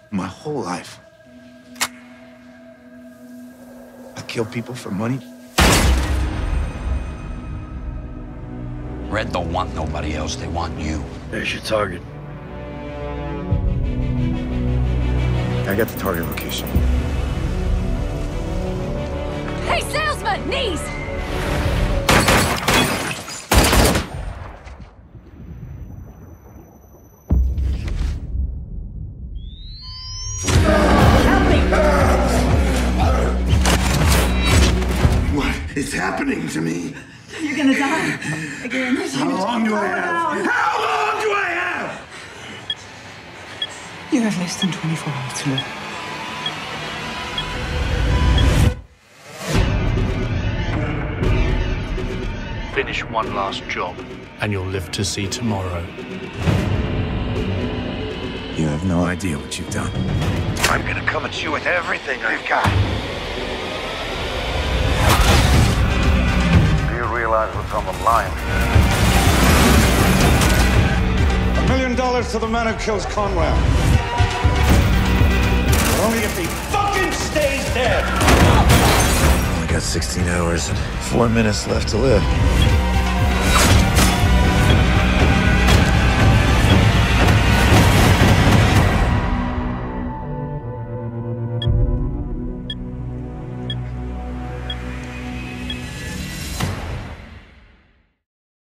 My whole life. I kill people for money. Red don't want nobody else. They want you. There's your target. I got the target location. Hey, salesman! Knees! What is happening to me? You're gonna die. Again. How long do I have? How long do I have? You have less than 24 hours to live. Finish one last job, and you'll live to see tomorrow. You have no idea what you've done. I'm gonna come at you with everything I've got. Do you realize what's on the line? $1 million to the man who kills Conwell. But only if he fucking stays dead. Only got 16 hours and 4 minutes left to live.